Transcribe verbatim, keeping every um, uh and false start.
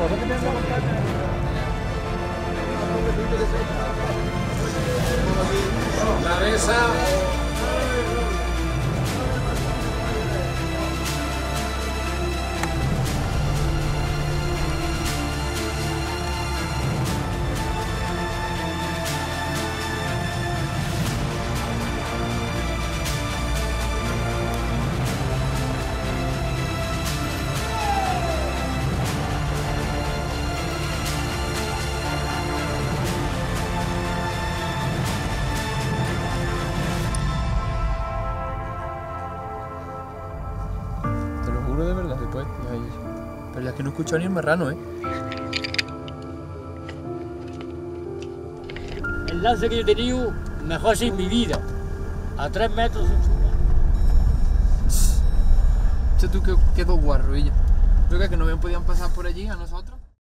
La mesa. De verdad, después, pero es que no he escuchado ni el marrano, ¿eh? El lance que yo he tenido, mejor sin mi vida. A tres metros sin chupar. Che, tú, qué, qué dos guarros, ella. Creo que no bien podían pasar por allí a nosotros.